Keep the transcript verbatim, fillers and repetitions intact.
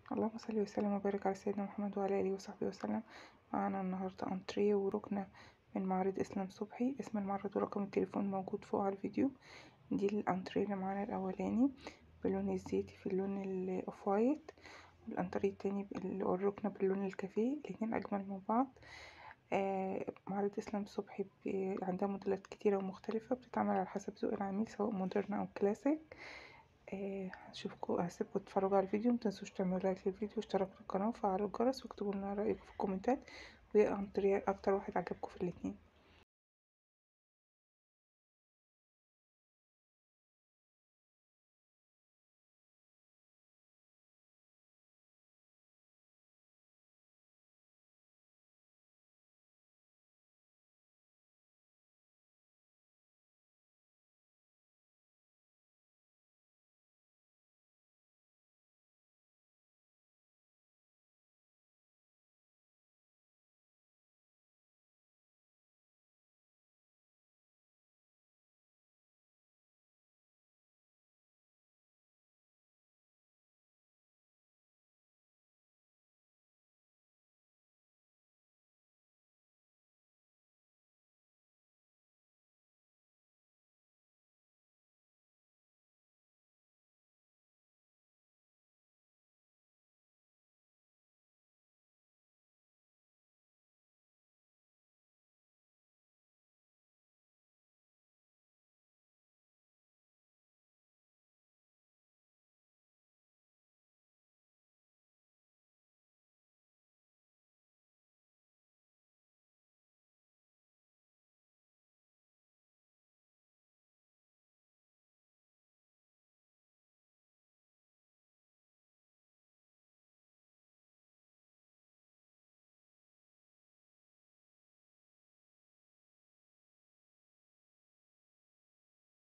اللهم صل وسلم وبارك على سيدنا محمد وعلى آله وصحبه وسلم. معانا النهاردة انتريه وركنة من معرض اسلام صبحي. اسم المعرض ورقم التليفون موجود فوق على الفيديو. دي الانتريه اللي معانا الاولاني باللون الزيتي في اللون الاوف وايت، والانتريه التاني والركنة باللون الكافيه، الاتنين اجمل من بعض. آه معرض اسلام صبحي عندها موديلات كتيرة ومختلفة، بتتعمل على حسب ذوق العميل سواء مودرن او كلاسيك. آه، هشوفكم هسيبكم تتفرجوا على الفيديو، متنسوش تعملوا لايك للفيديو واشتراكوا في القناة وفعلوا الجرس واكتبوا لنا رأيكم في الكومنتات، وايه اكتر واحد عجبكم في الاتنين.